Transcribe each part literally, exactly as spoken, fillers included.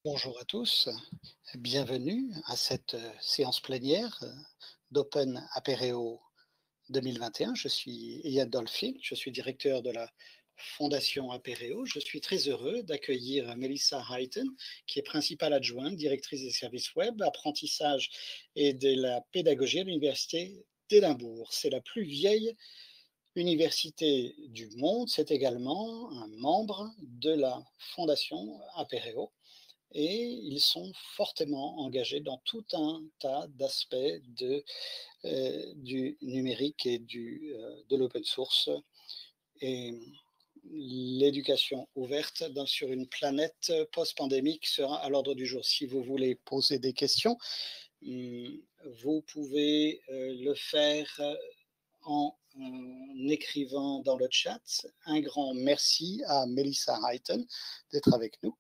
Bonjour à tous, bienvenue à cette euh, séance plénière euh, d'Open Apereo deux mille vingt et un. Je suis Ian Dolphin, je suis directeur de la Fondation Apereo. Je suis très heureux d'accueillir Melissa Hayton, qui est principale adjointe, directrice des services web, apprentissage et de la pédagogie à l'Université d'Édimbourg. C'est la plus vieille université du monde, c'est également un membre de la Fondation Apereo et ils sont fortement engagés dans tout un tas d'aspects de, euh, du numérique et du, euh, de l'open source et l'éducation ouverte dans, sur une planète post-pandémique sera à l'ordre du jour. Si vous voulez poser des questions, hum, vous pouvez euh, le faire en, en écrivant dans le chat. Un grand merci à Melissa Hayton d'être avec nous.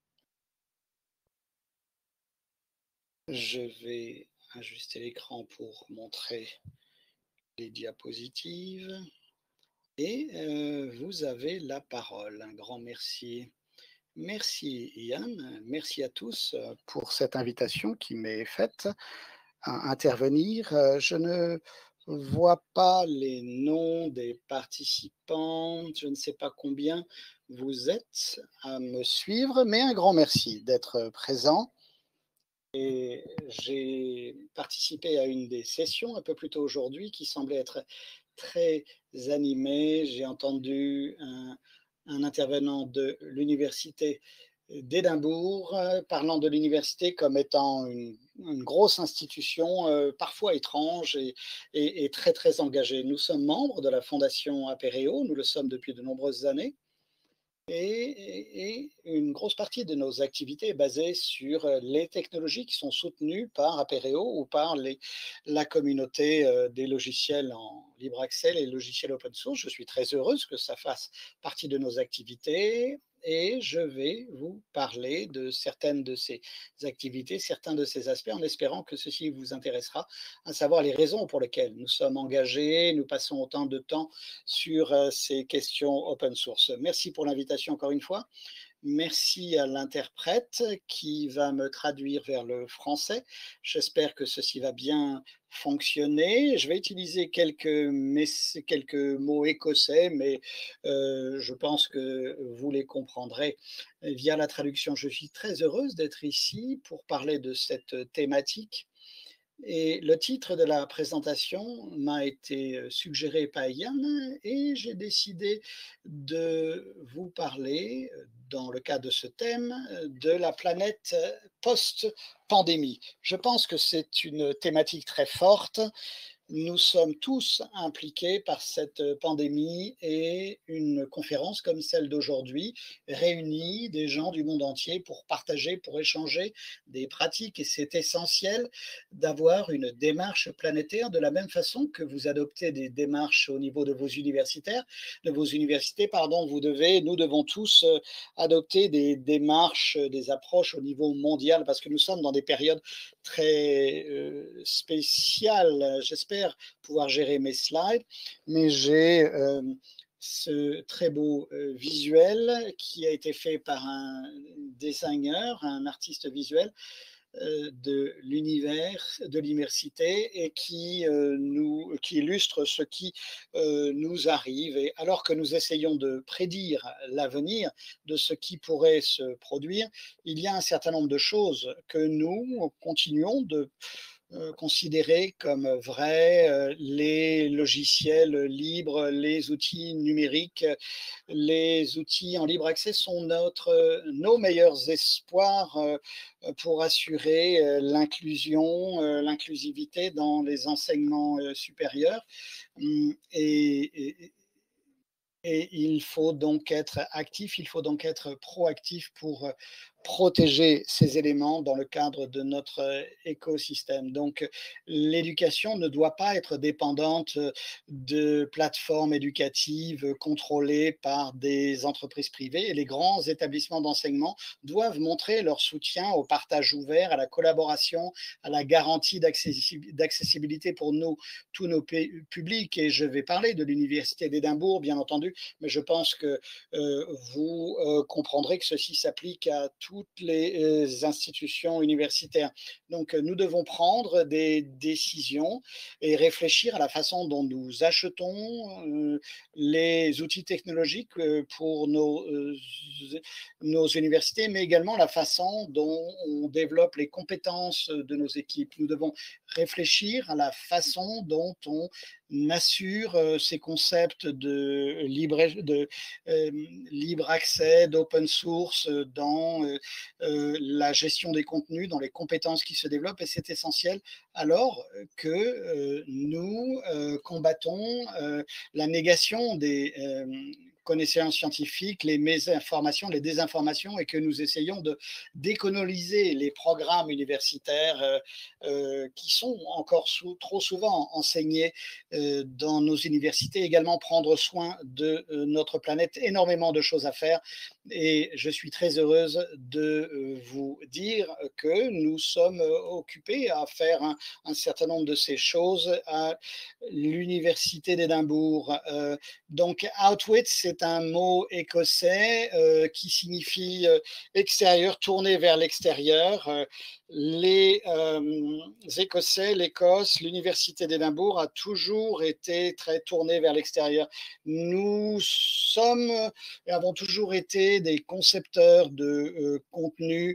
Je vais ajuster l'écran pour montrer les diapositives. Et euh, vous avez la parole. Un grand merci. Merci Yann, merci à tous pour cette invitation qui m'est faite à intervenir. Je ne vois pas les noms des participants, je ne sais pas combien vous êtes à me suivre, mais un grand merci d'être présent. Et j'ai participé à une des sessions un peu plus tôt aujourd'hui qui semblait être très animée. J'ai entendu un, un intervenant de l'université d'Édimbourg euh, parlant de l'université comme étant une, une grosse institution, euh, parfois étrange et, et, et très très engagée. Nous sommes membres de la Fondation Apereo, nous le sommes depuis de nombreuses années. Et, et, une grosse partie de nos activités est basée sur les technologies qui sont soutenues par Apereo ou par les, la communauté des logiciels en libre accès, les logiciels open source. Je suis très heureuse que ça fasse partie de nos activités et je vais vous parler de certaines de ces activités, certains de ces aspects, en espérant que ceci vous intéressera, à savoir les raisons pour lesquelles nous sommes engagés, nous passons autant de temps sur ces questions open source. Merci pour l'invitation encore une fois. Merci à l'interprète qui va me traduire vers le français. J'espère que ceci va bien fonctionner. Je vais utiliser quelques, quelques mots écossais, mais euh, je pense que vous les comprendrez via la traduction. Je suis très heureuse d'être ici pour parler de cette thématique. Et le titre de la présentation m'a été suggéré par Yann et j'ai décidé de vous parler, dans le cadre de ce thème, de la planète post-pandémie. Je pense que c'est une thématique très forte. Nous sommes tous impliqués par cette pandémie et une conférence comme celle d'aujourd'hui réunit des gens du monde entier pour partager, pour échanger des pratiques. Et c'est essentiel d'avoir une démarche planétaire de la même façon que vous adoptez des démarches au niveau de vos universitaires, de vos universités, pardon, vous devez, nous devons tous adopter des démarches, des approches au niveau mondial parce que nous sommes dans des périodes très euh, spéciales. J'espère pouvoir gérer mes slides, mais j'ai euh, ce très beau euh, visuel qui a été fait par un designer, un artiste visuel euh, de l'univers, de l'immersité et qui, euh, nous, qui illustre ce qui euh, nous arrive. Et alors que nous essayons de prédire l'avenir de ce qui pourrait se produire, il y a un certain nombre de choses que nous continuons de considérer comme vrais, les logiciels libres, les outils numériques, les outils en libre accès sont notre, nos meilleurs espoirs pour assurer l'inclusion, l'inclusivité dans les enseignements supérieurs. Et, et, et il faut donc être actif, il faut donc être proactif pour protéger ces éléments dans le cadre de notre écosystème. Donc, l'éducation ne doit pas être dépendante de plateformes éducatives contrôlées par des entreprises privées et les grands établissements d'enseignement doivent montrer leur soutien au partage ouvert, à la collaboration, à la garantie d'accessibilité pour nous, tous nos publics. Et je vais parler de l'Université d'Édimbourg, bien entendu, là-dessus, mais je pense que euh, vous euh, comprendrez que ceci s'applique à toutes les euh, institutions universitaires. Donc, euh, nous devons prendre des décisions et réfléchir à la façon dont nous achetons euh, les outils technologiques euh, pour nos, euh, nos universités, mais également la façon dont on développe les compétences de nos équipes. Nous devons réfléchir à la façon dont on assure euh, ces concepts de libre, de, euh, libre accès, d'open source euh, dans euh, euh, la gestion des contenus, dans les compétences qui se développent, et c'est essentiel alors que euh, nous euh, combattons euh, la négation des euh, connaissances scientifiques, les mésinformations, les désinformations, et que nous essayons de décoloniser les programmes universitaires euh, euh, qui sont encore sous, trop souvent enseignés euh, dans nos universités, également prendre soin de euh, notre planète, énormément de choses à faire. Et je suis très heureuse de euh, vous dire que nous sommes occupés à faire un, un certain nombre de ces choses à l'université d'Édimbourg. Euh, donc, outwit, c'est un mot écossais euh, qui signifie euh, extérieur, tourné vers l'extérieur. Euh, les euh, Écossais, l'Écosse, l'université d'Édimbourg a toujours été très tournée vers l'extérieur. Nous sommes et avons toujours été des concepteurs de euh, contenu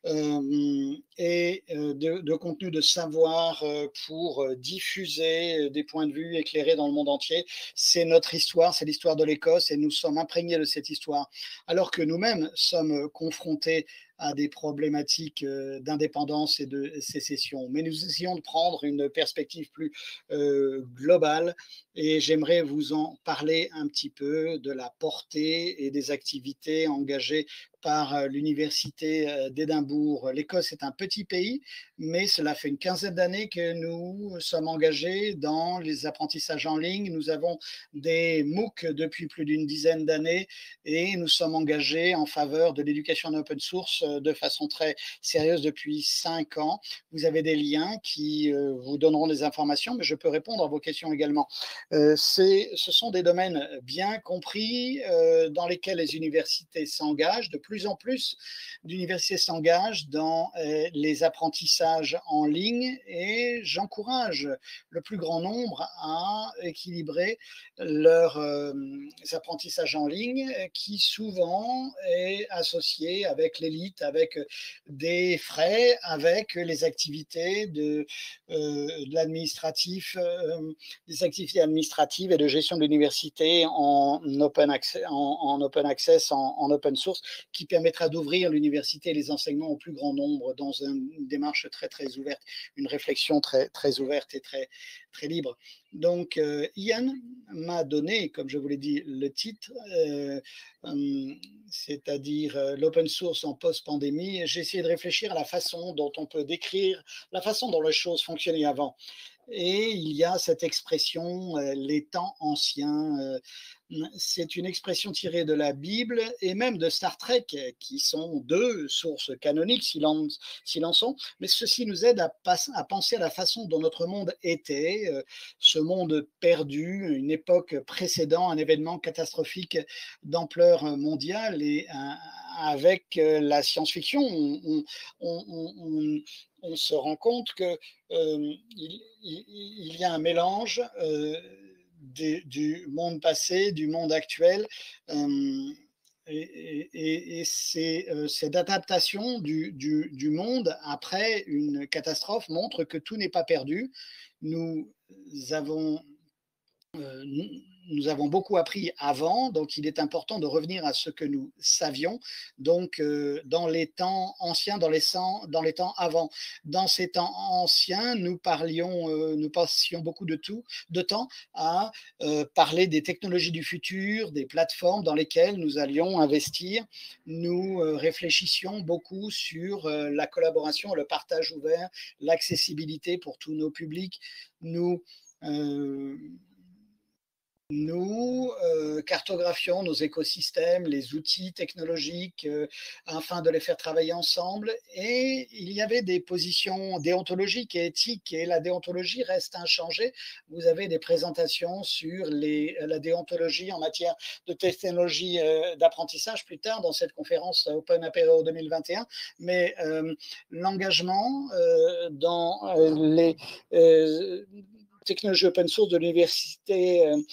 euh, et euh, de, de contenu de savoir euh, pour euh, diffuser des points de vue éclairés dans le monde entier. C'est notre histoire, c'est l'histoire de l'Écosse, et nous sommes imprégnés de cette histoire, alors que nous-mêmes sommes confrontés à des problématiques euh, d'indépendance et de sécession. Mais nous essayons de prendre une perspective plus euh, globale, et j'aimerais vous en parler un petit peu de la portée et des activités engagées par l'université d'Édimbourg. L'Écosse est un petit pays, mais cela fait une quinzaine d'années que nous sommes engagés dans les apprentissages en ligne. Nous avons des MOOC depuis plus d'une dizaine d'années, et nous sommes engagés en faveur de l'éducation en open source de façon très sérieuse depuis cinq ans. Vous avez des liens qui vous donneront des informations, mais je peux répondre à vos questions également. Euh, ce sont des domaines bien compris euh, dans lesquels les universités s'engagent. De plus en plus d'universités s'engagent dans euh, les apprentissages en ligne, et j'encourage le plus grand nombre à équilibrer leurs euh, apprentissages en ligne, qui souvent est associé avec l'élite, avec des frais, avec les activités de, euh, de l'administratif, euh, des activités administratives et de gestion de l'université en open access, en, en, open, access en, en open source, qui permettra d'ouvrir l'université et les enseignements au plus grand nombre dans une démarche très très ouverte, une réflexion très très ouverte et très très libre. Donc, euh, Ian m'a donné, comme je vous l'ai dit, le titre, euh, euh, c'est-à-dire euh, l'open source en post-pandémie. J'ai essayé de réfléchir à la façon dont on peut décrire la façon dont les choses fonctionnaient avant. Et il y a cette expression, euh, les temps anciens. Euh, c'est une expression tirée de la Bible et même de Star Trek, qui sont deux sources canoniques, s'il en, s'il en sont. Mais ceci nous aide à, à penser à la façon dont notre monde était, euh, ce monde perdu, une époque précédant un événement catastrophique d'ampleur mondiale. Et euh, avec la science-fiction, on, on, on, on on se rend compte qu'il euh, il, il y a un mélange euh, des, du monde passé, du monde actuel, euh, et, et, et c'est, euh, cette adaptation du, du, du monde après une catastrophe montre que tout n'est pas perdu. Nous avons euh, nous, nous avons beaucoup appris avant, donc il est important de revenir à ce que nous savions, donc euh, dans les temps anciens, dans les, cent, dans les temps avant. Dans ces temps anciens, nous parlions, euh, nous passions beaucoup de, tout, de temps à euh, parler des technologies du futur, des plateformes dans lesquelles nous allions investir. Nous euh, réfléchissions beaucoup sur euh, la collaboration, le partage ouvert, l'accessibilité pour tous nos publics. Nous euh, nous euh, cartographions nos écosystèmes, les outils technologiques, euh, afin de les faire travailler ensemble. Et il y avait des positions déontologiques et éthiques, et la déontologie reste inchangée. Vous avez des présentations sur les, la déontologie en matière de technologie euh, d'apprentissage plus tard dans cette conférence Open Apéro deux mille vingt et un. Mais euh, l'engagement euh, dans euh, les euh, technologies open source de l'université euh,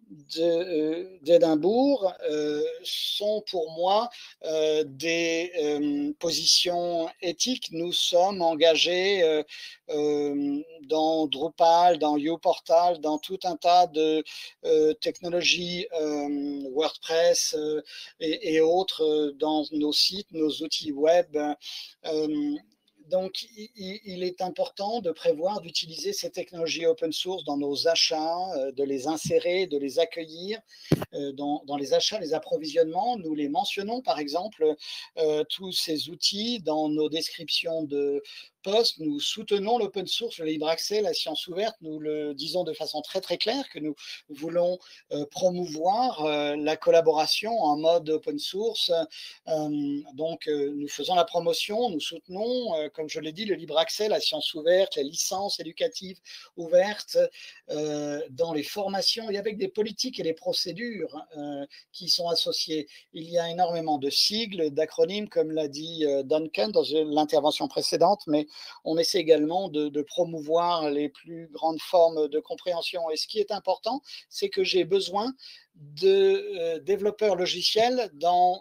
d'Édimbourg euh, sont pour moi euh, des euh, positions éthiques. Nous sommes engagés euh, euh, dans Drupal, dans uPortal, dans tout un tas de euh, technologies euh, WordPress euh, et, et, autres euh, dans nos sites, nos outils web. Euh, donc, il, il, est important de prévoir d'utiliser ces technologies open source dans nos achats, de les insérer, de les accueillir dans, dans les achats, les approvisionnements. Nous les mentionnons, par exemple, euh, tous ces outils dans nos descriptions de poste. Nous soutenons l'open source, le libre accès, la science ouverte. Nous le disons de façon très très claire que nous voulons euh, promouvoir euh, la collaboration en mode open source. Euh, donc, euh, nous faisons la promotion, nous soutenons, euh, comme je l'ai dit, le libre accès, la science ouverte, les licences éducatives ouvertes euh, dans les formations et avec des politiques et des procédures euh, qui sont associées. Il y a énormément de sigles, d'acronymes, comme l'a dit euh, Duncan dans l'intervention précédente, mais on essaie également de, de promouvoir les plus grandes formes de compréhension. Et ce qui est important, c'est que j'ai besoin de euh, développeurs logiciels dans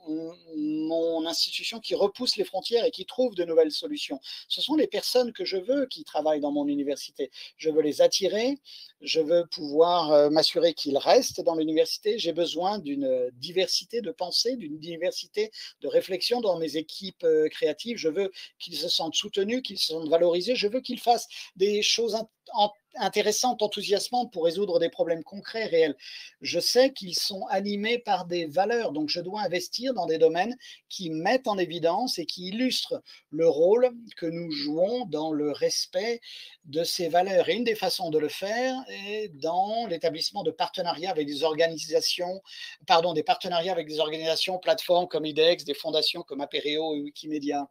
mon institution qui repoussent les frontières et qui trouvent de nouvelles solutions. Ce sont les personnes que je veux qui travaillent dans mon université. Je veux les attirer, je veux pouvoir euh, m'assurer qu'ils restent dans l'université. J'ai besoin d'une diversité de pensée, d'une diversité de réflexion dans mes équipes euh, créatives. Je veux qu'ils se sentent soutenus, qu'ils se sentent valorisés. Je veux qu'ils fassent des choses en intéressantes, enthousiasmantes pour résoudre des problèmes concrets, réels. Je sais qu'ils sont animés par des valeurs, donc je dois investir dans des domaines qui mettent en évidence et qui illustrent le rôle que nous jouons dans le respect de ces valeurs. Et une des façons de le faire est dans l'établissement de partenariats avec des organisations, pardon, des partenariats avec des organisations, plateformes comme IDEX, des fondations comme Apereo et Wikimedia.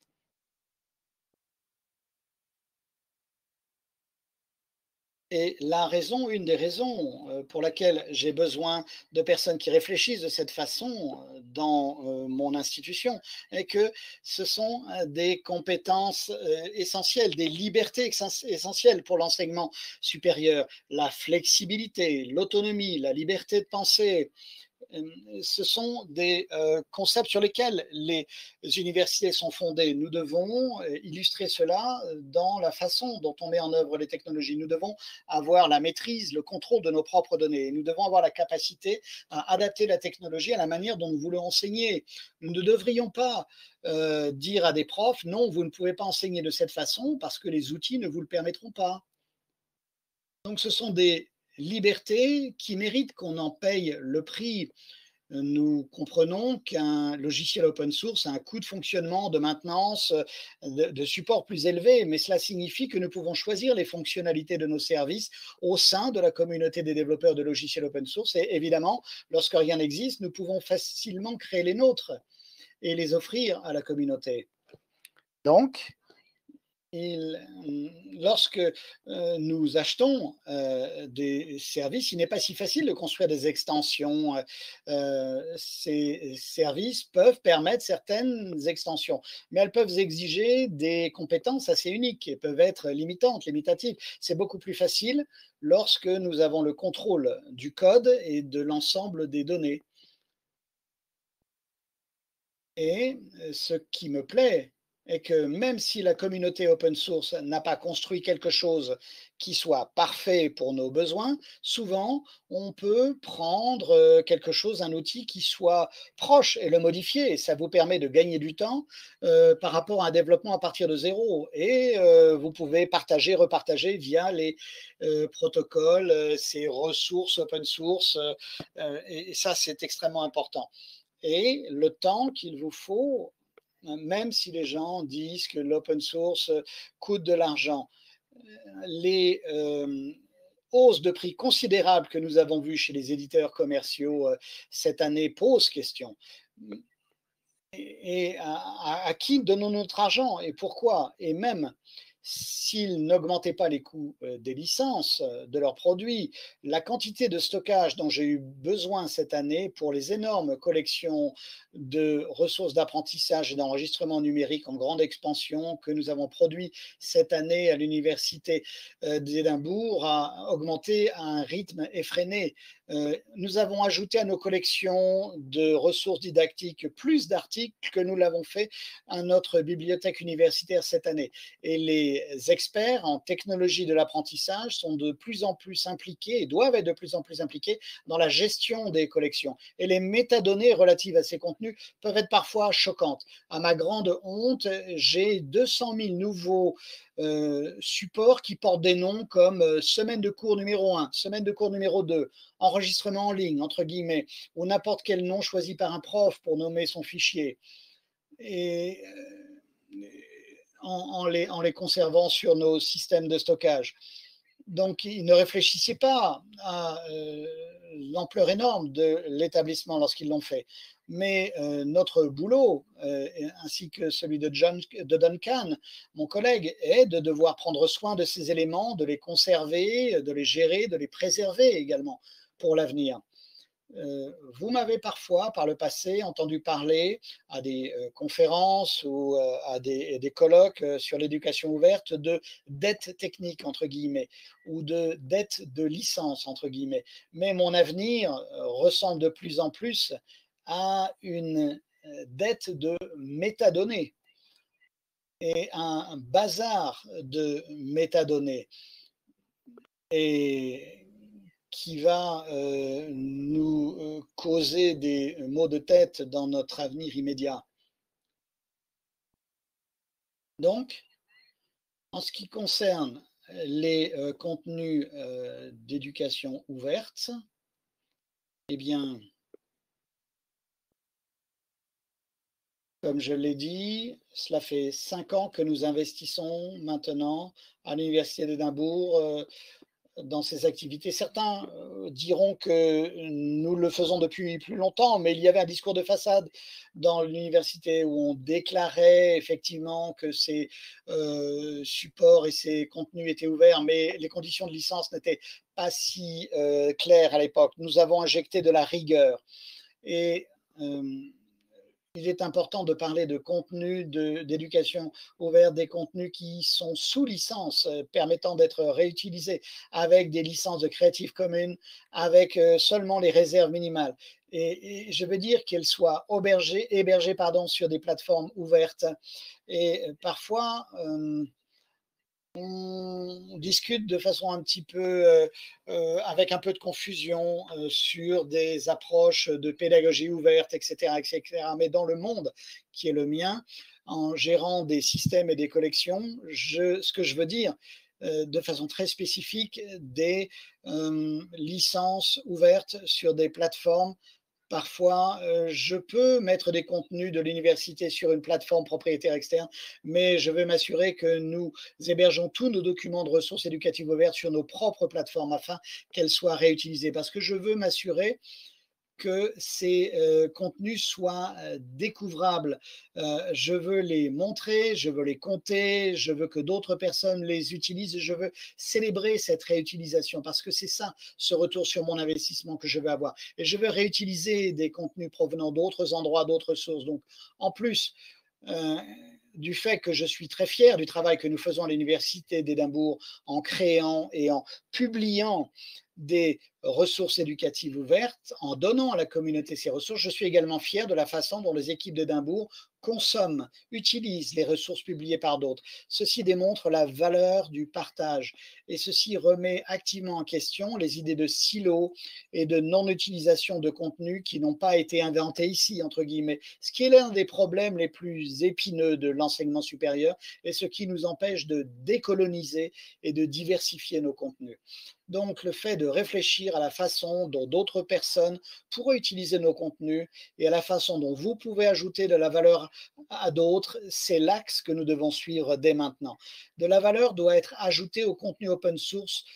Et la raison, une des raisons pour laquelle j'ai besoin de personnes qui réfléchissent de cette façon dans mon institution est que ce sont des compétences essentielles, des libertés essentielles pour l'enseignement supérieur. La flexibilité, l'autonomie, la liberté de penser, ce sont des euh, concepts sur lesquels les universités sont fondées. Nous devons illustrer cela dans la façon dont on met en œuvre les technologies. Nous devons avoir la maîtrise, le contrôle de nos propres données. Nous devons avoir la capacité à adapter la technologie à la manière dont nous voulons enseigner. Nous ne devrions pas euh, dire à des profs, non, vous ne pouvez pas enseigner de cette façon parce que les outils ne vous le permettront pas. Donc ce sont des liberté qui mérite qu'on en paye le prix. Nous comprenons qu'un logiciel open source a un coût de fonctionnement, de maintenance, de, de support plus élevé, mais cela signifie que nous pouvons choisir les fonctionnalités de nos services au sein de la communauté des développeurs de logiciels open source. Et évidemment, lorsque rien n'existe, nous pouvons facilement créer les nôtres et les offrir à la communauté. Donc, Il, lorsque euh, nous achetons euh, des services, il n'est pas si facile de construire des extensions. Euh, ces services peuvent permettre certaines extensions, mais elles peuvent exiger des compétences assez uniques et peuvent être limitantes, limitatives. C'est beaucoup plus facile lorsque nous avons le contrôle du code et de l'ensemble des données. Et ce qui me plaît est que même si la communauté open source n'a pas construit quelque chose qui soit parfait pour nos besoins, souvent on peut prendre quelque chose, un outil qui soit proche et le modifier. Et ça vous permet de gagner du temps euh, par rapport à un développement à partir de zéro. Et euh, vous pouvez partager, repartager via les euh, protocoles, euh, ces ressources open source. Euh, et, et ça, c'est extrêmement important. Et le temps qu'il vous faut, même si les gens disent que l'open source coûte de l'argent, les, euh, hausse de prix considérable que nous avons vue chez les éditeurs commerciaux euh, cette année pose question. Et, et à, à, à qui donnons notre argent et pourquoi? Et même s'ils n'augmentaient pas les coûts des licences de leurs produits, la quantité de stockage dont j'ai eu besoin cette année pour les énormes collections de ressources d'apprentissage et d'enregistrement numérique en grande expansion que nous avons produit cette année à l'université d'Édimbourg a augmenté à un rythme effréné. Nous avons ajouté à nos collections de ressources didactiques plus d'articles que nous l'avons fait à notre bibliothèque universitaire cette année. Et les experts en technologie de l'apprentissage sont de plus en plus impliqués et doivent être de plus en plus impliqués dans la gestion des collections. Et les métadonnées relatives à ces contenus peuvent être parfois choquantes. À ma grande honte, j'ai deux cent mille nouveaux euh, supports qui portent des noms comme euh, semaine de cours numéro un, semaine de cours numéro deux, enregistrement en ligne, entre guillemets, ou n'importe quel nom choisi par un prof pour nommer son fichier. Et euh, en, en, les, en les conservant sur nos systèmes de stockage. Donc, ils ne réfléchissaient pas à euh, l'ampleur énorme de l'établissement lorsqu'ils l'ont fait. Mais euh, notre boulot, euh, ainsi que celui de, John, de Duncan, mon collègue, est de devoir prendre soin de ces éléments, de les conserver, de les gérer, de les préserver également pour l'avenir. Euh, vous m'avez parfois, par le passé, entendu parler à des euh, conférences ou euh, à des, des colloques euh, sur l'éducation ouverte de dette technique, entre guillemets, ou de dette de licence, entre guillemets. Mais mon avenir euh, ressemble de plus en plus à une euh, dette de métadonnées et un, un bazar de métadonnées. Et qui va euh, nous euh, causer des maux de tête dans notre avenir immédiat. Donc, en ce qui concerne les euh, contenus euh, d'éducation ouverte, eh bien, comme je l'ai dit, cela fait cinq ans que nous investissons maintenant à l'Université d'Édimbourg euh, dans ces activités. Certains euh, diront que nous le faisons depuis plus longtemps, mais il y avait un discours de façade dans l'université où on déclarait effectivement que ces euh, supports et ces contenus étaient ouverts, mais les conditions de licence n'étaient pas si euh, claires à l'époque. Nous avons injecté de la rigueur et euh, il est important de parler de contenus d'éducation ouverte, des contenus qui sont sous licence, euh, permettant d'être réutilisés avec des licences de Creative Commons, avec euh, seulement les réserves minimales. Et, et je veux dire qu'elles soient hébergées, hébergées pardon, sur des plateformes ouvertes. Et euh, parfois, euh, on discute de façon un petit peu euh, euh, avec un peu de confusion euh, sur des approches de pédagogie ouverte, et cetera, et cetera. Mais dans le monde qui est le mien, en gérant des systèmes et des collections, je, ce que je veux dire euh, de façon très spécifique, des euh, licences ouvertes sur des plateformes. Parfois, euh, je peux mettre des contenus de l'université sur une plateforme propriétaire externe, mais je veux m'assurer que nous hébergeons tous nos documents de ressources éducatives ouvertes sur nos propres plateformes afin qu'elles soient réutilisées. Parce que je veux m'assurer que ces euh, contenus soient euh, découvrables. Euh, je veux les montrer, je veux les compter, je veux que d'autres personnes les utilisent, je veux célébrer cette réutilisation parce que c'est ça, ce retour sur mon investissement que je veux avoir. Et je veux réutiliser des contenus provenant d'autres endroits, d'autres sources. Donc, en plus, euh, du fait que je suis très fier du travail que nous faisons à l'Université d'Édimbourg en créant et en publiant des ressources éducatives ouvertes, en donnant à la communauté ces ressources, je suis également fier de la façon dont les équipes d'Édimbourg consomment, utilisent les ressources publiées par d'autres. Ceci démontre la valeur du partage et ceci remet activement en question les idées de silos et de non-utilisation de contenus qui n'ont pas été inventés ici, entre guillemets, ce qui est l'un des problèmes les plus épineux de l'enseignement supérieur et ce qui nous empêche de décoloniser et de diversifier nos contenus. Donc, le fait de réfléchir à la façon dont d'autres personnes pourraient utiliser nos contenus et à la façon dont vous pouvez ajouter de la valeur à d'autres, c'est l'axe que nous devons suivre dès maintenant. De la valeur doit être ajoutée au contenu open source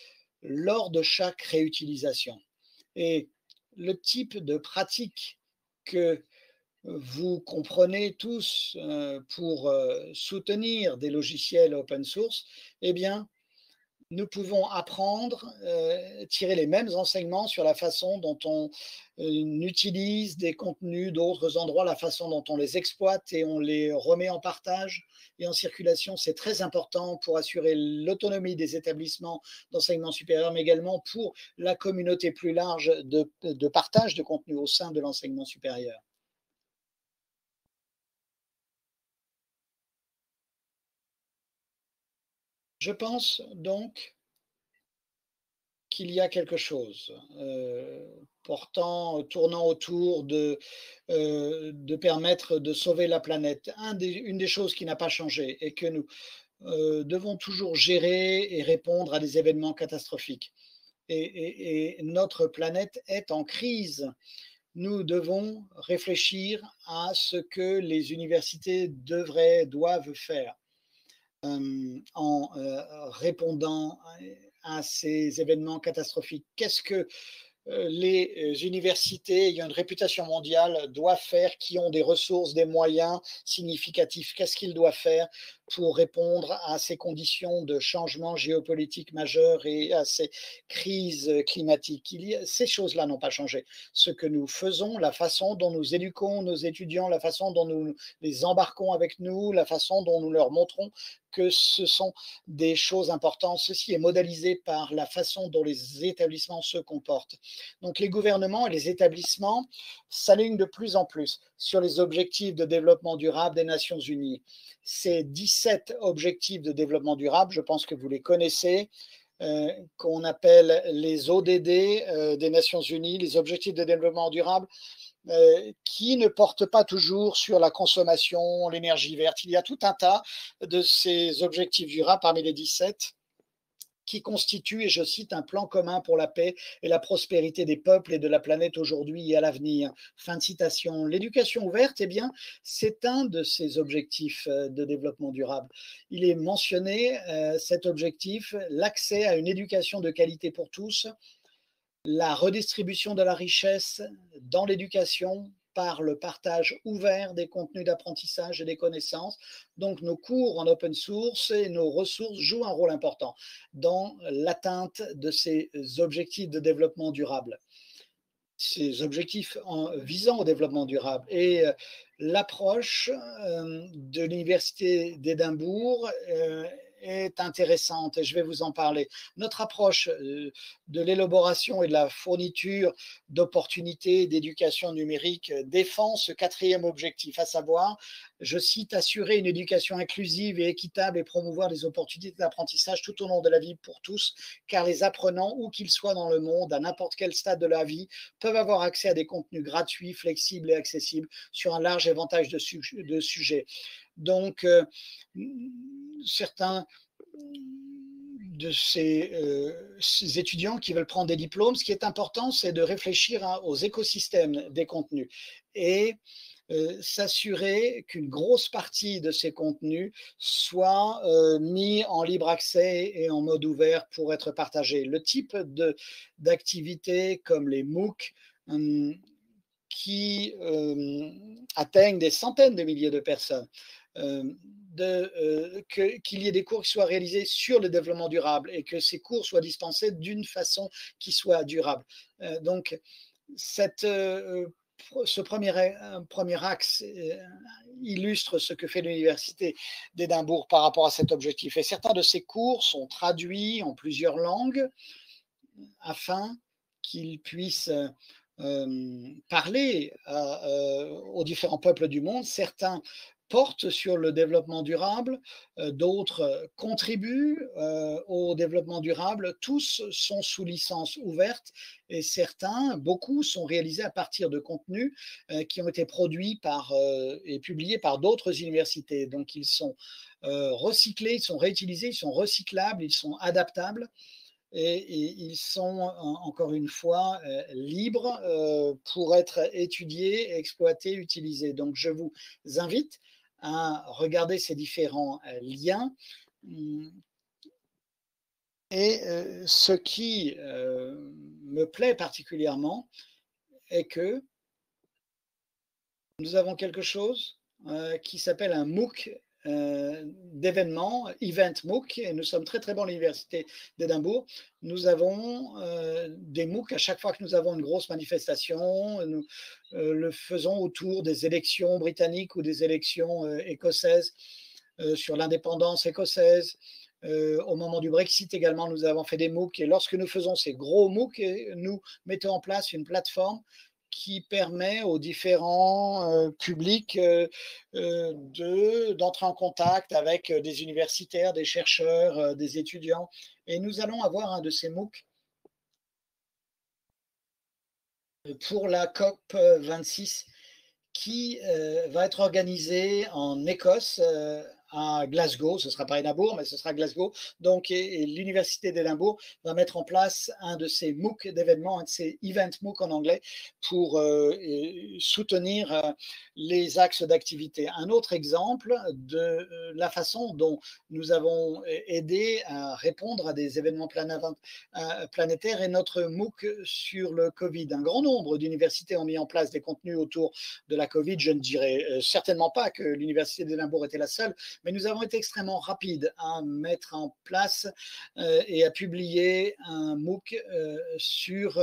lors de chaque réutilisation. Et le type de pratique que vous comprenez tous euh, pour euh, soutenir des logiciels open source, eh bien, nous pouvons apprendre, euh, tirer les mêmes enseignements sur la façon dont on euh, utilise des contenus d'autres endroits, la façon dont on les exploite et on les remet en partage et en circulation. C'est très important pour assurer l'autonomie des établissements d'enseignement supérieur, mais également pour la communauté plus large de, de partage de contenu au sein de l'enseignement supérieur. Je pense donc qu'il y a quelque chose euh, portant, tournant autour de, euh, de permettre de sauver la planète. Un des, une des choses qui n'a pas changé est que nous euh, devons toujours gérer et répondre à des événements catastrophiques. Et, et, et notre planète est en crise. Nous devons réfléchir à ce que les universités devraient, doivent faire euh, en euh, répondant à ces événements catastrophiques. Qu'est-ce que euh, les euh, universités ayant une réputation mondiale doivent faire, qui ont des ressources, des moyens significatifs? Qu'est-ce qu'ils doivent faire pour répondre à ces conditions de changement géopolitique majeur et à ces crises climatiques? Il y a, ces choses-là n'ont pas changé. Ce que nous faisons, la façon dont nous éduquons nos étudiants, la façon dont nous les embarquons avec nous, la façon dont nous leur montrons que ce sont des choses importantes. Ceci est modélisé par la façon dont les établissements se comportent. Donc les gouvernements et les établissements s'alignent de plus en plus sur les objectifs de développement durable des Nations Unies. Ces dix-sept objectifs de développement durable, je pense que vous les connaissez, euh, qu'on appelle les O D D euh, des Nations Unies, les objectifs de développement durable, Euh, qui ne portent pas toujours sur la consommation, l'énergie verte. Il y a tout un tas de ces objectifs durables parmi les dix-sept qui constituent, et je cite, un plan commun pour la paix et la prospérité des peuples et de la planète aujourd'hui et à l'avenir. Fin de citation. L'éducation ouverte, eh bien, c'est un de ces objectifs de développement durable. Il est mentionné, euh, cet objectif, l'accès à une éducation de qualité pour tous, la redistribution de la richesse dans l'éducation par le partage ouvert des contenus d'apprentissage et des connaissances. Donc nos cours en open source et nos ressources jouent un rôle important dans l'atteinte de ces objectifs de développement durable, ces objectifs en visant au développement durable. Et euh, l'approche euh, de l'Université d'Édimbourg euh, est intéressante et je vais vous en parler. Notre approche euh, de l'élaboration et de la fourniture d'opportunités d'éducation numérique défend ce quatrième objectif, à savoir, je cite, assurer une éducation inclusive et équitable et promouvoir les opportunités d'apprentissage tout au long de la vie pour tous, car les apprenants, où qu'ils soient dans le monde, à n'importe quel stade de la vie, peuvent avoir accès à des contenus gratuits, flexibles et accessibles sur un large éventail de, su de sujets. Donc, euh, certains de ces, euh, ces étudiants qui veulent prendre des diplômes, ce qui est important, c'est de réfléchir à, aux écosystèmes des contenus et euh, s'assurer qu'une grosse partie de ces contenus soit euh, mis en libre accès et en mode ouvert pour être partagé. Le type d'activités comme les MOOC, hum, qui euh, atteignent des centaines de milliers de personnes, euh, euh, qu'il y ait des cours qui soient réalisés sur le développement durable et que ces cours soient dispensés d'une façon qui soit durable. Euh, donc, cette, euh, ce premier, premier axe euh, illustre ce que fait l'Université d'Édimbourg par rapport à cet objectif. Et certains de ces cours sont traduits en plusieurs langues afin qu'ils puissent euh, parler à, euh, aux différents peuples du monde. Certains portent sur le développement durable, euh, d'autres contribuent euh, au développement durable. Tous sont sous licence ouverte et certains, beaucoup, sont réalisés à partir de contenus euh, qui ont été produits par, euh, et publiés par d'autres universités. Donc ils sont euh, recyclés, ils sont réutilisés, ils sont recyclables, ils sont adaptables. Et, et ils sont encore une fois euh, libres euh, pour être étudiés, exploités, utilisés. Donc je vous invite à regarder ces différents euh, liens Et euh, ce qui euh, me plaît particulièrement est que nous avons quelque chose euh, qui s'appelle un MOOC euh, d'événements, Event MOOC, et nous sommes très très bons à l'Université d'Édimbourg. Nous avons euh, des MOOC à chaque fois que nous avons une grosse manifestation. Nous euh, le faisons autour des élections britanniques ou des élections euh, écossaises, euh, sur l'indépendance écossaise. Euh, au moment du Brexit également, nous avons fait des MOOC, et lorsque nous faisons ces gros MOOC, nous mettons en place une plateforme qui permet aux différents euh, publics euh, euh, de, d'entrer en contact avec des universitaires, des chercheurs, euh, des étudiants. Et nous allons avoir un de ces MOOC pour la COP vingt-six qui euh, va être organisé en Écosse, euh, à Glasgow. Ce ne sera pas Édimbourg, mais ce sera Glasgow. Donc, et, et l'Université d'Édimbourg va mettre en place un de ces MOOC d'événements, un de ces Event MOOC en anglais, pour euh, soutenir euh, les axes d'activité. Un autre exemple de euh, la façon dont nous avons aidé à répondre à des événements planétaires est notre MOOC sur le Covid. Un grand nombre d'universités ont mis en place des contenus autour de la Covid. Je ne dirais euh, certainement pas que l'Université d'Édimbourg était la seule, mais nous avons été extrêmement rapides à mettre en place euh, et à publier un MOOC euh, sur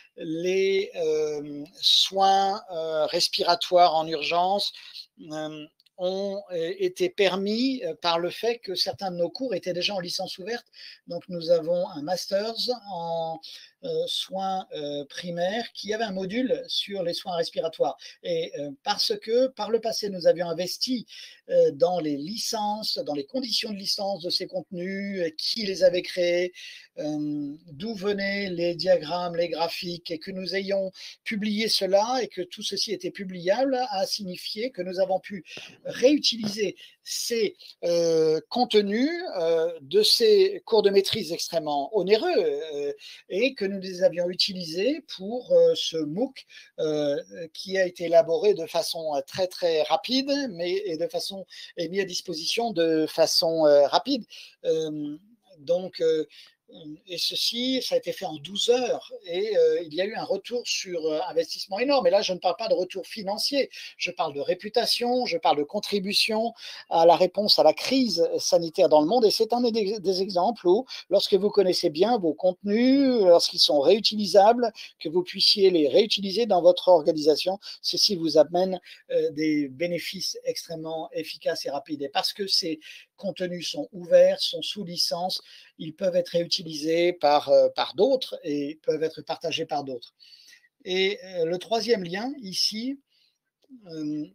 les euh, soins euh, respiratoires en urgence. Euh, ont été permis par le fait que certains de nos cours étaient déjà en licence ouverte. Donc, nous avons un master's en euh, soins euh, primaires qui avait un module sur les soins respiratoires. Et euh, parce que par le passé, nous avions investi euh, dans les licences, dans les conditions de licence de ces contenus, euh, qui les avait créés, euh, d'où venaient les diagrammes, les graphiques, et que nous ayons publié cela et que tout ceci était publiable, a signifié que nous avons pu réutiliser ces euh, contenus euh, de ces cours de maîtrise extrêmement onéreux euh, et que nous les avions utilisés pour euh, ce MOOC euh, qui a été élaboré de façon très très rapide, mais et de façon et mis à disposition de façon euh, rapide. Euh, donc euh, et ceci, ça a été fait en douze heures et euh, il y a eu un retour sur euh, investissement énorme. Et là, je ne parle pas de retour financier, je parle de réputation, je parle de contribution à la réponse à la crise sanitaire dans le monde. Et c'est un des, des exemples où, lorsque vous connaissez bien vos contenus, lorsqu'ils sont réutilisables, que vous puissiez les réutiliser dans votre organisation, ceci vous amène euh, des bénéfices extrêmement efficaces et rapides. Et parce que ces contenus sont ouverts, sont sous licence, ils peuvent être réutilisés par, euh, par d'autres et peuvent être partagés par d'autres. Et euh, le troisième lien ici euh,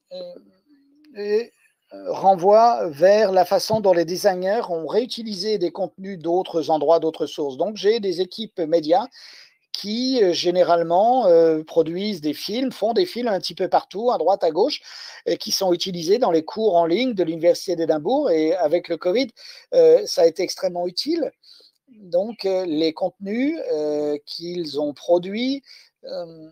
euh, renvoie vers la façon dont les designers ont réutilisé des contenus d'autres endroits, d'autres sources. Donc j'ai des équipes médias qui euh, généralement euh, produisent des films, font des films un petit peu partout, à droite, à gauche, et qui sont utilisés dans les cours en ligne de l'Université d'Édimbourg. Et avec le Covid, euh, ça a été extrêmement utile. Donc, euh, les contenus euh, qu'ils ont produits euh,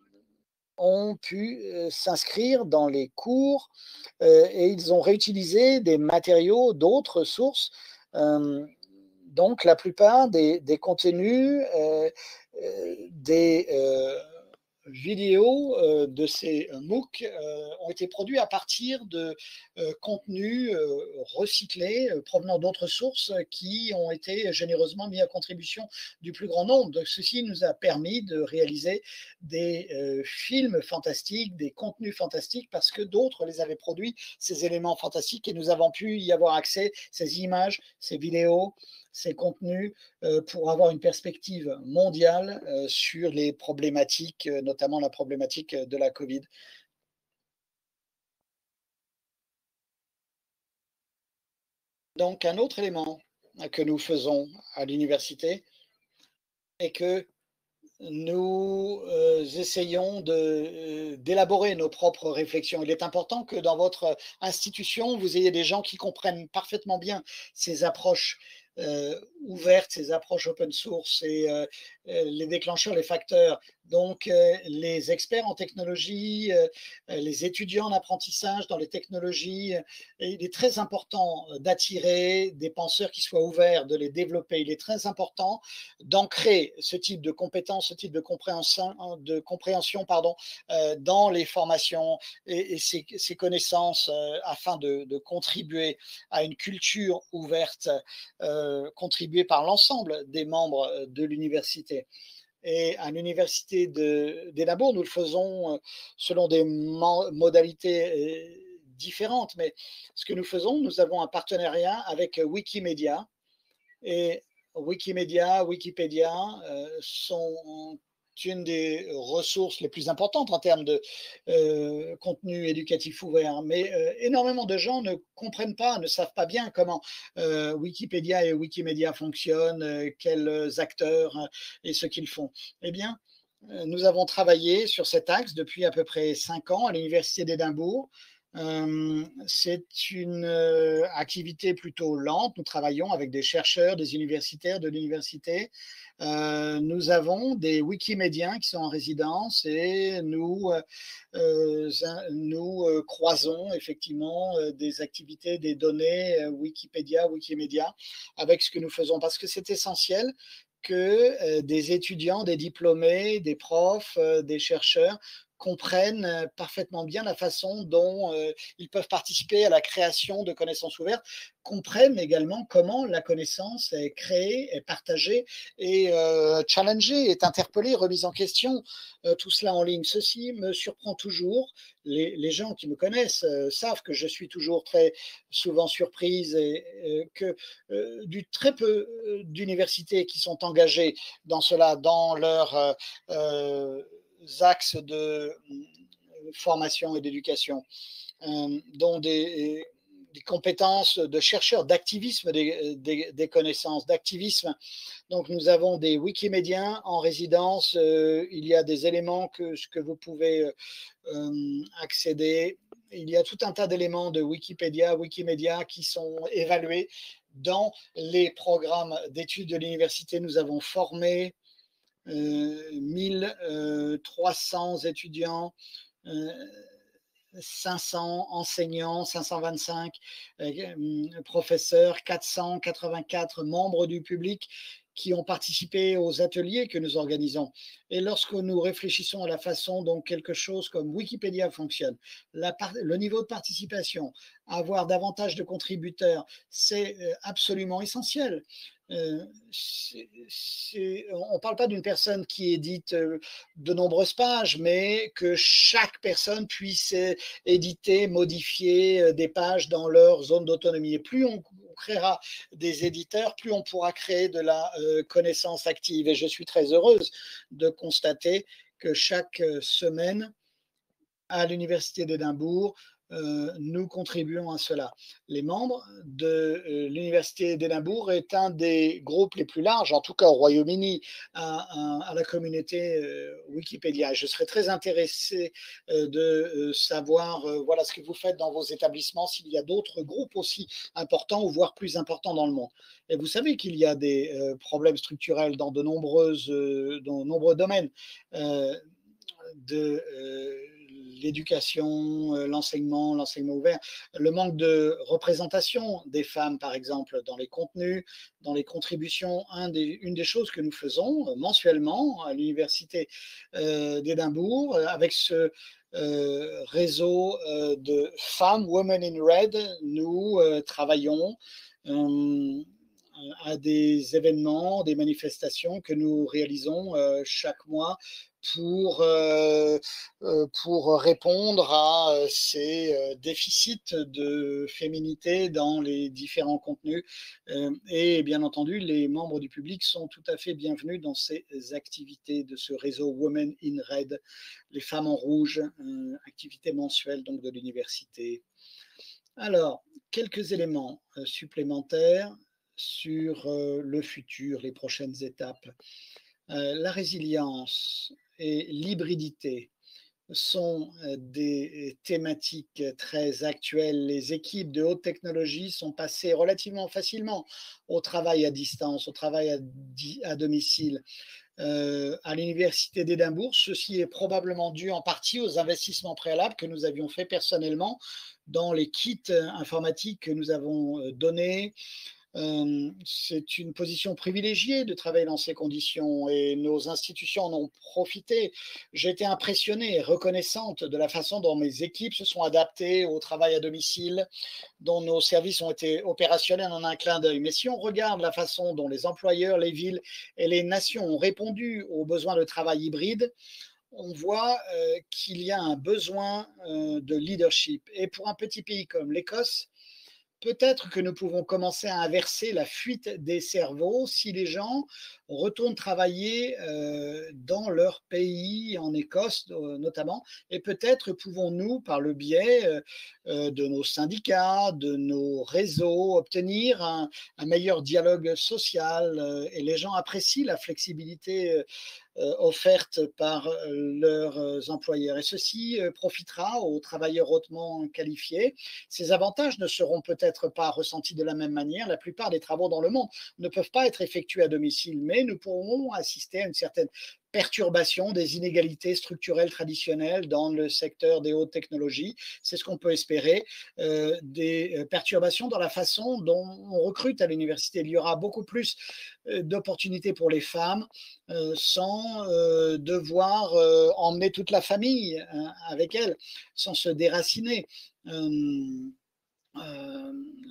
ont pu euh, s'inscrire dans les cours euh, et ils ont réutilisé des matériaux d'autres sources. Euh, donc, la plupart des, des contenus, euh, euh, des euh, vidéos euh, de ces MOOC euh, ont été produits à partir de euh, contenus euh, recyclés euh, provenant d'autres sources qui ont été généreusement mis à contribution du plus grand nombre. Donc, ceci nous a permis de réaliser des euh, films fantastiques, des contenus fantastiques, parce que d'autres les avaient produits, ces éléments fantastiques, et nous avons pu y avoir accès, ces images, ces vidéos, ces contenus, euh, pour avoir une perspective mondiale euh, sur les problématiques, euh, notamment la problématique de la Covid. Donc, un autre élément que nous faisons à l'université est que nous euh, essayons de, euh, d'élaborer nos propres réflexions. Il est important que dans votre institution, vous ayez des gens qui comprennent parfaitement bien ces approches euh, ouvertes, ces approches open source et euh, les déclencheurs, les facteurs Donc, euh, les experts en technologie, euh, euh, les étudiants en apprentissage dans les technologies, euh, il est très important euh, d'attirer des penseurs qui soient ouverts, de les développer. Il est très important d'ancrer ce type de compétences, ce type de compréhension, de compréhension pardon, euh, dans les formations et, et ces, ces connaissances euh, afin de, de contribuer à une culture ouverte, euh, contribuée par l'ensemble des membres de l'université. Et à l'université d'Édimbourg, nous le faisons euh, selon des modalités euh, différentes. Mais ce que nous faisons, nous avons un partenariat avec Wikimedia. Et Wikimedia, Wikipédia euh, sont une des ressources les plus importantes en termes de euh, contenu éducatif ouvert. Mais euh, énormément de gens ne comprennent pas, ne savent pas bien comment euh, Wikipédia et Wikimedia fonctionnent, euh, quels acteurs euh, et ce qu'ils font. Eh bien, euh, nous avons travaillé sur cet axe depuis à peu près cinq ans à l'Université d'Édimbourg. Euh, c'est une euh, activité plutôt lente. Nous travaillons avec des chercheurs, des universitaires de l'université. Euh, nous avons des wikimédiens qui sont en résidence et nous, euh, nous euh, croisons effectivement euh, des activités, des données euh, Wikipédia, Wikimédia avec ce que nous faisons parce que c'est essentiel que euh, des étudiants, des diplômés, des profs, euh, des chercheurs comprennent euh, parfaitement bien la façon dont euh, ils peuvent participer à la création de connaissances ouvertes, comprennent également comment la connaissance est créée, est partagée et euh, challengée, est interpellée, remise en question, euh, tout cela en ligne. Ceci me surprend toujours. Les, les gens qui me connaissent euh, savent que je suis toujours très souvent surprise et euh, que euh, du très peu euh, d'universités qui sont engagées dans cela, dans leur euh, euh, axes de euh, formation et d'éducation, euh, dont des, des, compétences de chercheurs, d'activisme des, des, des connaissances, d'activisme. Donc nous avons des wikimédiens en résidence, euh, il y a des éléments que, que vous pouvez euh, accéder. Il y a tout un tas d'éléments de Wikipédia, Wikimédia qui sont évalués dans les programmes d'études de l'université. Nous avons formé euh, mille trois cents étudiants, euh, cinq cents enseignants, cinq cent vingt-cinq euh, professeurs, quatre cent quatre-vingt-quatre membres du public qui ont participé aux ateliers que nous organisons. Et lorsque nous réfléchissons à la façon dont quelque chose comme Wikipédia fonctionne, la, le niveau de participation, avoir davantage de contributeurs, c'est absolument essentiel. Euh, c'est, c'est, on ne parle pas d'une personne qui édite euh, de nombreuses pages, mais que chaque personne puisse euh, éditer, modifier euh, des pages dans leur zone d'autonomie. Et plus on, on créera des éditeurs, plus on pourra créer de la euh, connaissance active. Et je suis très heureuse de constater que chaque semaine, à l'Université d'Édimbourg, euh, nous contribuons à cela. Les membres de euh, l'Université d'Édimbourg est un des groupes les plus larges, en tout cas au Royaume-Uni, à, à, à, la communauté euh, Wikipédia. Et je serais très intéressé euh, de euh, savoir euh, voilà, ce que vous faites dans vos établissements, s'il y a d'autres groupes aussi importants ou voire plus importants dans le monde. Et vous savez qu'il y a des euh, problèmes structurels dans de, nombreuses, euh, dans de nombreux domaines. Euh, de euh, l'éducation, euh, l'enseignement, l'enseignement ouvert, le manque de représentation des femmes, par exemple, dans les contenus, dans les contributions. Un des, une des choses que nous faisons euh, mensuellement à l'Université euh, d'Édimbourg, euh, avec ce euh, réseau euh, de femmes, Women in Red, nous euh, travaillons euh, à des événements, des manifestations que nous réalisons euh, chaque mois pour, euh, pour répondre à ces déficits de féminité dans les différents contenus. Et bien entendu, les membres du public sont tout à fait bienvenus dans ces activités de ce réseau Women in Red, les femmes en rouge, activité mensuelle donc de l'université. Alors, quelques éléments supplémentaires sur le futur, les prochaines étapes. La résilience et l'hybridité sont des thématiques très actuelles. Les équipes de haute technologie sont passées relativement facilement au travail à distance, au travail à, à domicile. Euh, à l'université d'Édimbourg, ceci est probablement dû en partie aux investissements préalables que nous avions faits personnellement dans les kits informatiques que nous avons donnés. Euh, c'est une position privilégiée de travailler dans ces conditions et nos institutions en ont profité. J'ai été impressionnée et reconnaissante de la façon dont mes équipes se sont adaptées au travail à domicile, dont nos services ont été opérationnels en un clin d'œil. Mais si on regarde la façon dont les employeurs, les villes et les nations ont répondu aux besoins de travail hybride, on voit euh, qu'il y a un besoin euh, de leadership. Et pour un petit pays comme l'Écosse, peut-être que nous pouvons commencer à inverser la fuite des cerveaux si les gens retournent travailler euh, dans leur pays, en Écosse euh, notamment, et peut-être pouvons-nous, par le biais euh, de nos syndicats, de nos réseaux, obtenir un, un meilleur dialogue social, euh, et les gens apprécient la flexibilité euh, offertes par leurs employeurs. Et ceci profitera aux travailleurs hautement qualifiés. Ces avantages ne seront peut-être pas ressentis de la même manière. La plupart des travaux dans le monde ne peuvent pas être effectués à domicile, mais nous pourrons assister à une certaine perturbation des inégalités structurelles traditionnelles dans le secteur des hautes technologies. C'est ce qu'on peut espérer, euh, des perturbations dans la façon dont on recrute à l'université. Il y aura beaucoup plus euh, d'opportunités pour les femmes euh, sans euh, devoir euh, emmener toute la famille euh, avec elles, sans se déraciner. Euh, euh,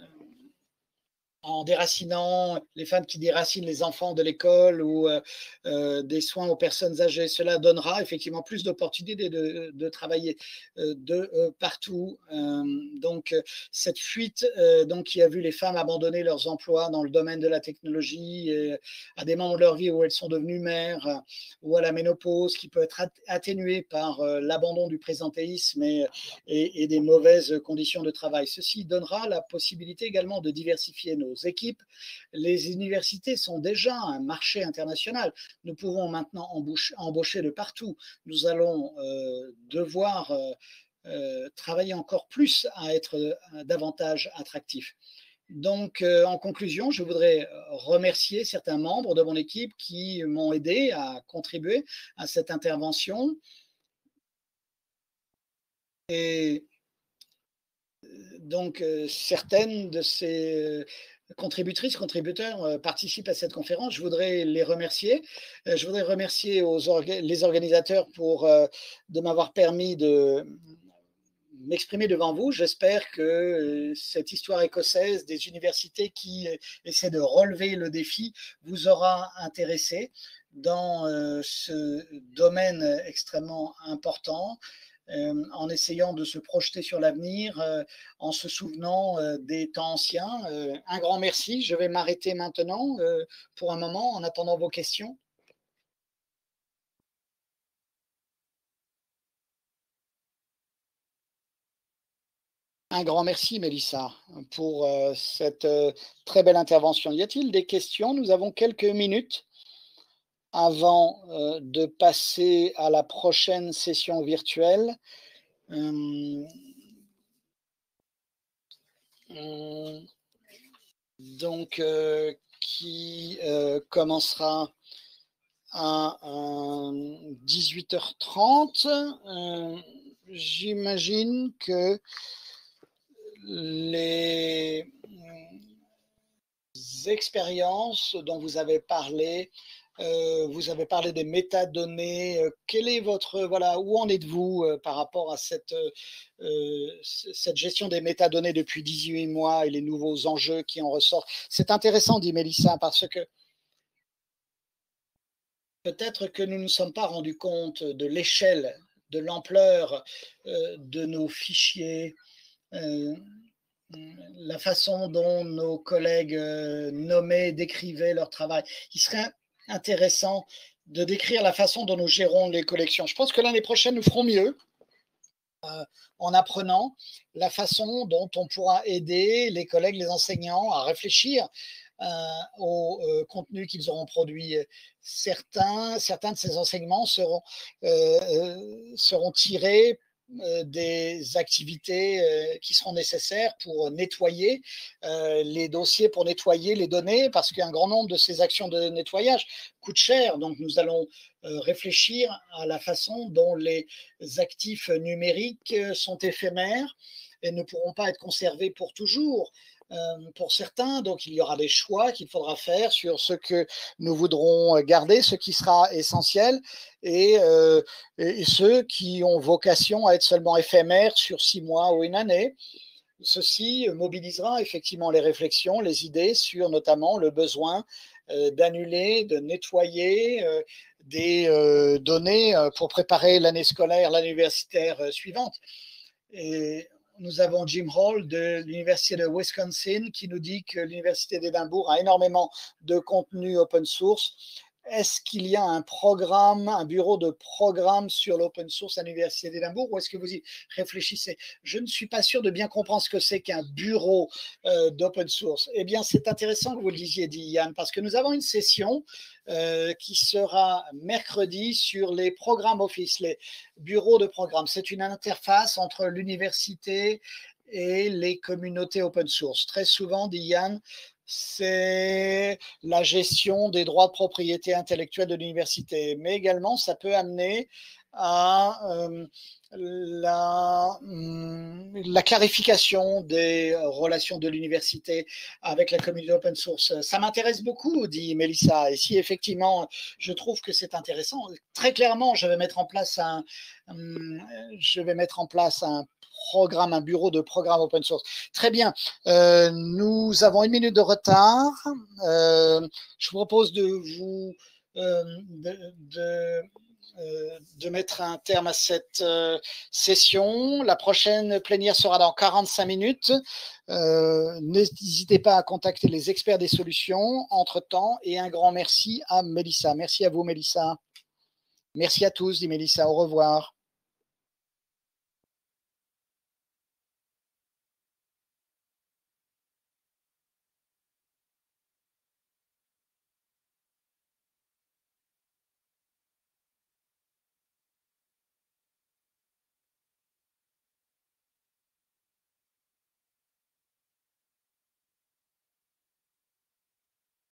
en déracinant les femmes qui déracinent les enfants de l'école ou euh, euh, des soins aux personnes âgées. Cela donnera effectivement plus d'opportunités de, de travailler euh, de euh, partout. Euh, donc, cette fuite euh, donc, qui a vu les femmes abandonner leurs emplois dans le domaine de la technologie euh, à des moments de leur vie où elles sont devenues mères euh, ou à la ménopause, qui peut être atténuée par euh, l'abandon du présentéisme et, et, et des mauvaises conditions de travail. Ceci donnera la possibilité également de diversifier nos équipes. Les universités sont déjà un marché international. Nous pouvons maintenant embaucher, embaucher de partout. Nous allons euh, devoir euh, euh, travailler encore plus à être euh, davantage attractifs. Donc, euh, en conclusion, je voudrais remercier certains membres de mon équipe qui m'ont aidé à contribuer à cette intervention. Et donc, euh, certaines de ces contributrices, contributeurs euh, participent à cette conférence. Je voudrais les remercier. Euh, je voudrais remercier aux orga les organisateurs pour euh, de m'avoir permis de m'exprimer devant vous. J'espère que euh, cette histoire écossaise des universités qui euh, essaient de relever le défi vous aura intéressé dans euh, ce domaine extrêmement important. Euh, en essayant de se projeter sur l'avenir, euh, en se souvenant euh, des temps anciens. Euh, un grand merci. Je vais m'arrêter maintenant euh, pour un moment en attendant vos questions. Un grand merci, Mélissa, pour euh, cette euh, très belle intervention. Y a-t-il des questions? Nous avons quelques minutes avant euh, de passer à la prochaine session virtuelle. Euh, euh, donc, euh, qui euh, commencera à, à dix-huit heures trente. Euh, J'imagine que les expériences dont vous avez parlé, euh, vous avez parlé des métadonnées. Euh, quel est votre, voilà, où en êtes-vous euh, par rapport à cette, euh, cette gestion des métadonnées depuis dix-huit mois et les nouveaux enjeux qui en ressortent? C'est intéressant, dit Mélissa, parce que peut-être que nous ne nous sommes pas rendus compte de l'échelle, de l'ampleur euh, de nos fichiers, euh, la façon dont nos collègues euh, nommaient, décrivaient leur travail. Il serait intéressant de décrire la façon dont nous gérons les collections. Je pense que l'année prochaine, nous ferons mieux euh, en apprenant la façon dont on pourra aider les collègues, les enseignants à réfléchir euh, au euh, contenu qu'ils auront produit. Certains, certains de ces enseignements seront, euh, seront tirés des activités qui seront nécessaires pour nettoyer les dossiers, pour nettoyer les données, parce qu'un grand nombre de ces actions de nettoyage coûtent cher. Donc, nous allons réfléchir à la façon dont les actifs numériques sont éphémères et ne pourront pas être conservés pour toujours. Pour certains, donc il y aura des choix qu'il faudra faire sur ce que nous voudrons garder, ce qui sera essentiel, et, euh, et ceux qui ont vocation à être seulement éphémères sur six mois ou une année. Ceci mobilisera effectivement les réflexions, les idées sur notamment le besoin euh, d'annuler, de nettoyer euh, des euh, données pour préparer l'année scolaire, l'année universitaire euh, suivante. Et nous avons Jim Hall de l'Université de Wisconsin qui nous dit que l'Université d'Édimbourg a énormément de contenu open source. Est-ce qu'il y a un programme, un bureau de programme sur l'open source à l'Université d'Édimbourg, ou est-ce que vous y réfléchissez? Je ne suis pas sûr de bien comprendre ce que c'est qu'un bureau euh, d'open source. Eh bien, c'est intéressant que vous le disiez, dit Yann, parce que nous avons une session Euh, qui sera mercredi sur les programmes Office, les bureaux de programme. C'est une interface entre l'université et les communautés open source. Très souvent, dit Yann, c'est la gestion des droits de propriété intellectuelle de l'université, mais également ça peut amener à euh, la, la clarification des relations de l'université avec la communauté open source. Ça m'intéresse beaucoup, dit Mélissa, et si effectivement je trouve que c'est intéressant, très clairement je vais mettre en place un, je vais mettre en place un programme, un bureau de programme open source. Très bien, euh, nous avons une minute de retard. Euh, je vous propose de vous euh, de, de de mettre un terme à cette euh, session. La prochaine plénière sera dans quarante-cinq minutes. Euh, n'hésitez pas à contacter les experts des solutions entre-temps, et un grand merci à Mélissa. Merci à vous, Mélissa. Merci à tous, dit Mélissa. Au revoir.